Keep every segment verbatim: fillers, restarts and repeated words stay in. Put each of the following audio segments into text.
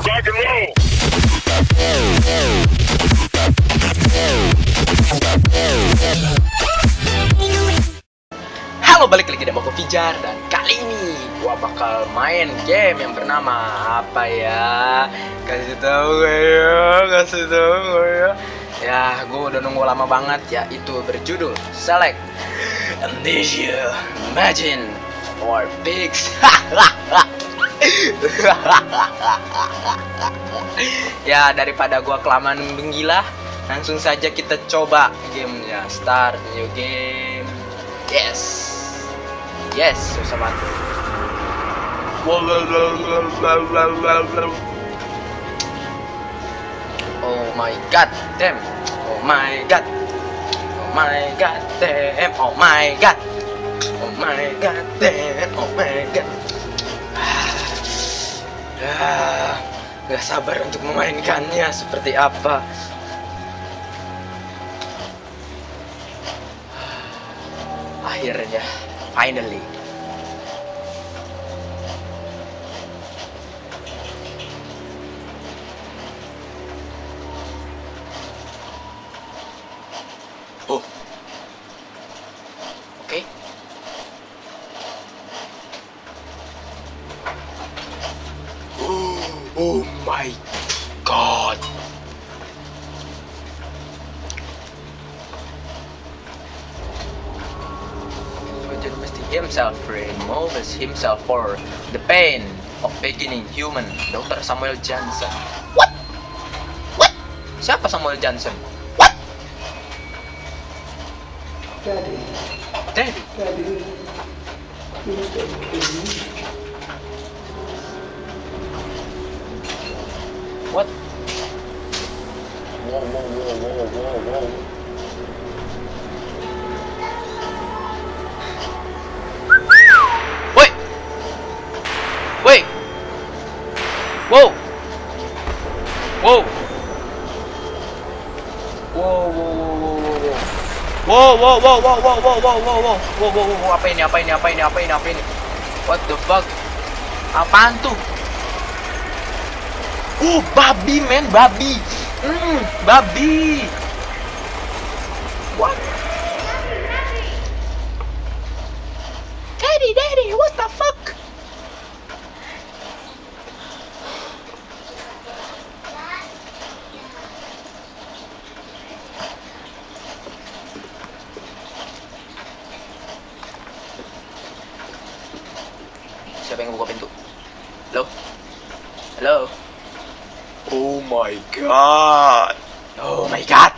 rock and roll. Halo, balik lagi sama aku Fijar, dan kali ini gua bakal main game yang bernama apa ya? Kasih tahu gak ya? Kasih tahu gak ya? Ya, gua udah nunggu lama banget, yaitu berjudul Select Amnesia Imagine for Pigs. Ya, daripada gua kelamaan menggila, langsung saja kita coba gamenya. Start new game. Yes. Yes, susah banget. Oh my god, damn. Oh my god. Oh my god, damn. Oh my god. Oh my god, damn. Oh my god. Ah, gak sabar untuk memainkannya seperti apa. Akhirnya, finally. Oh, oke. Oh, oh my god. Himself removes himself for the pain of beginning human. Dokter Samuel Johnson. What? What? Siapa Samuel Johnson? What? Daddy. Daddy. Daddy. You must have killed me. What? Whoa, whoa, whoa, whoa, whoa, whoa. Wait! Whoa! Whoa! Whoa, whoa, whoa, whoa, whoa, whoa, whoa, whoa, whoa, whoa, whoa, whoa, whoa, whoa, whoa, whoa, apa ini, apa ini, apa ini, apa ini, apa ini? What the fuck? Apaan tuh? Oh, babi, men, babi. Hmm, babi. What? Daddy, daddy, what the fuck? Siapa yang buka pintu? Halo? Halo? Oh my god! Oh my god!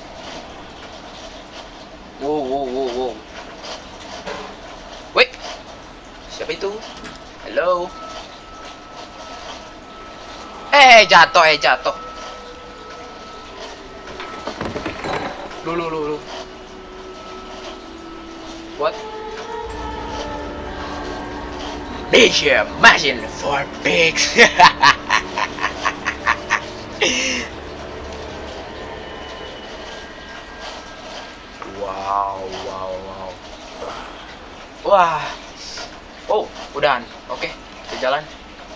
Wow, wow, wow, wow. Wait! Siapa itu? Halo? Eh, jatuh, eh, jatuh. Lu, lu, lu, lu. What? Amnesia Imagine for Pigs. Wow, wow, wow. Wah. Oh, udahan. Oke, kita jalan.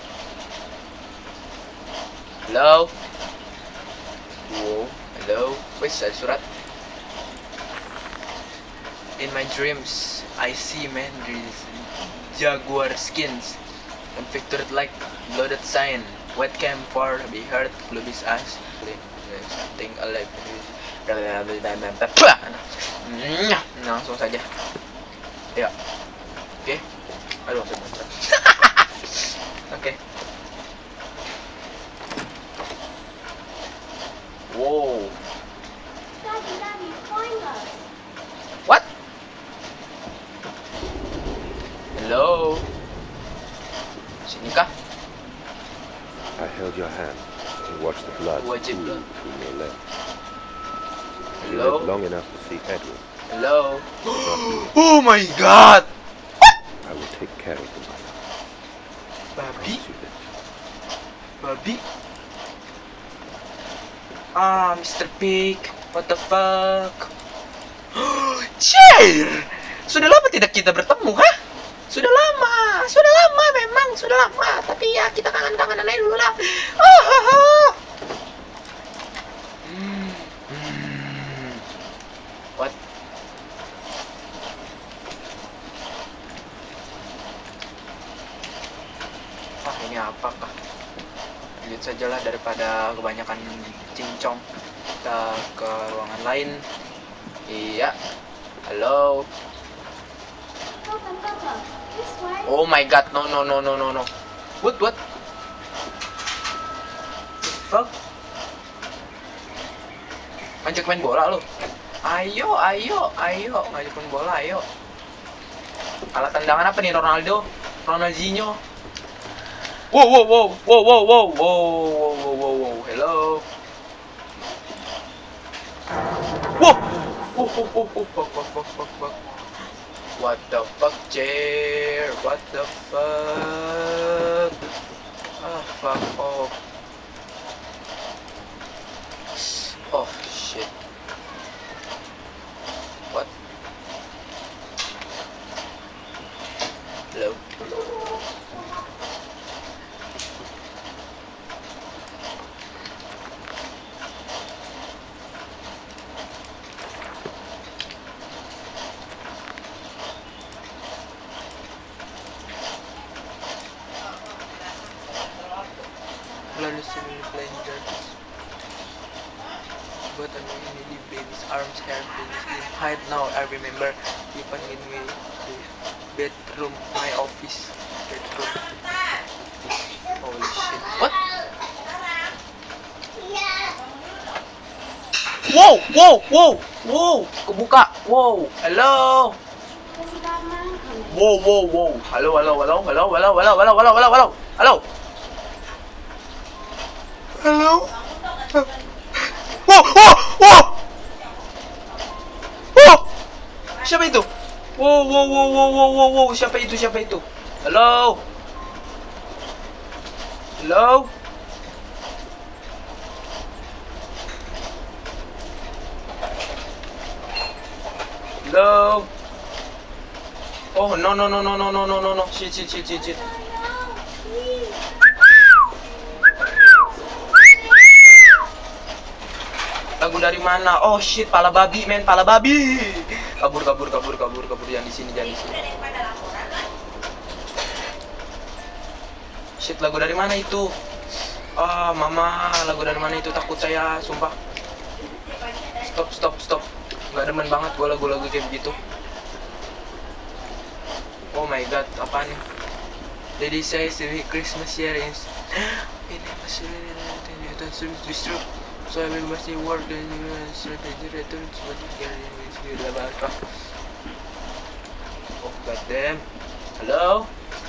Halo. Wow, halo. Wes, ada surat. In my dreams, I see man jaguar skins configured like blooded sign. Webcam for be heard, globis eyes, something alive. Langsung saja. Ya. Oke. Aduh, oke. Wow. What? Hello. Sini kah? I held your hand and watched the blood Wajib pool blood. between your legs. You Hello? lived long enough to see Edward. Hello. Oh my god. I will take care of him. I Babi? promise you this. Babi? Ah, Mister Pig. What the fuck? Chair! Sudah lama tidak kita bertemu, ha? Sudah lama, sudah lama memang, sudah lama. Tapi ya kita kangen-kangenan aja dulu lah. Oh, lanjut sajalah daripada kebanyakan cincong. Kita ke ruangan lain. Iya. Halo. Oh my god, no no no no no no. What what? Fuck. Ngajak main bola lu. Ayo, ayo, ayo, ngajak main bola, ayo. Alat tendangan apa nih, Ronaldo? Ronaldinho. Wow, wow, wow, wow, wow, wow, wow, wow, wow, wow, hello. Wow, wow, wow, wow, wow, fuck, fuck, fuck, fuck, fuck. What the fuck, chair? What the fuck? Ah, fuck off. Oh shit. What? Hello. Lalu sini playing darts. But I'm really baby's arms, hair, in height now. I remember even in my bedroom, my office bedroom. Holy shit! What? Wow, wow, wow, wow, kebuka. Wow, hello. Wow, wow, wow. Halo, halo, halo, halo, halo, halo, halo, halo, halo, halo, halo. Halo. Wow, wow, wow. Wow. Siapa itu? Wow, wow, wow, wow, wow, wow, wow. Siapa itu? Siapa itu? Halo. Halo. Halo. Oh, no, no, no, no, no, no, no, no, no. Shit, shit, shit, shit, shit. Lagu dari mana? Oh shit, pala babi, men, pala babi. Kabur, kabur, kabur, kabur, kabur. Jangan di sini, jangan di sini. Shit, lagu dari mana itu? Ah, mama, lagu dari mana itu? Takut saya, sumpah. Stop, stop, stop. Gak demen banget gue lagu-lagu kayak begitu. Oh my god, apaan nih? Jadi saya sendiri Christmas year is ini masih dan service distro. So I will must work dan strategi return sebagai yang sudah bakal. Oh god damn. Halo.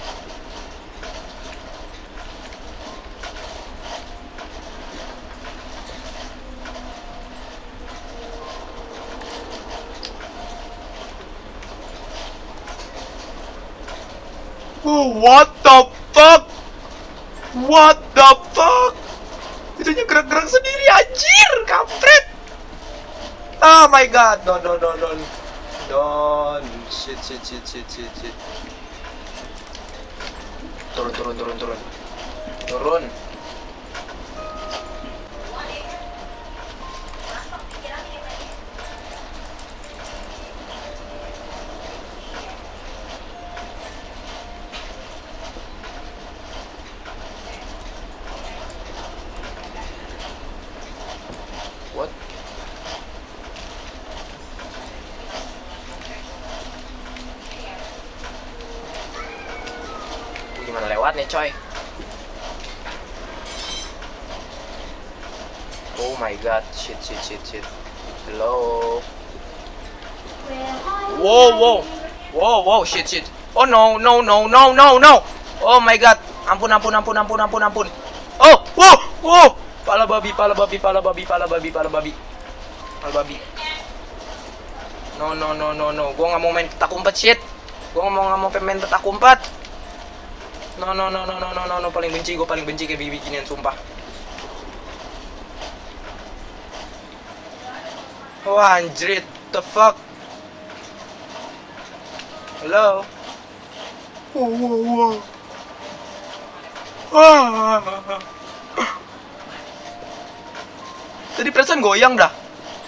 Oh, what the fuck? What the fuck? Itunya gerak-gerak sendiri, anjir, kampret. Oh my god, no, no, no, no. Don, shit, shit, shit, shit, shit, shit. Turun, turun, turun, turun. Turun. What? Gimana lewatnya, coy? Oh my god, shit, shit, shit, shit. Hello. Wow, wow, wow, wow, shit, shit. Oh no, no, no, no, no, no. Oh my god, ampun, ampun, ampun, ampun, ampun, ampun. Oh, wow, wow. Pala babi, pala babi, pala babi, pala babi, pala babi, pala babi. No, no, no, no, no. Gua nggak mau main petak umpet, shit. Gua nggak mau nggak mau main petak umpet. No, no, no, no, no, no, no, no. Paling benci, gue paling benci kayak beginian, sumpah. Oh anjrit, the fuck. Halo. Wow, wow, wow. Ah. Tadi perasaan goyang dah.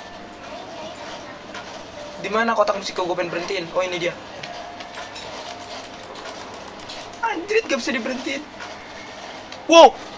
Di mana kotak musik gue pengen berhentiin? Oh ini dia. Anjrit, gak bisa diberhentiin. Wow.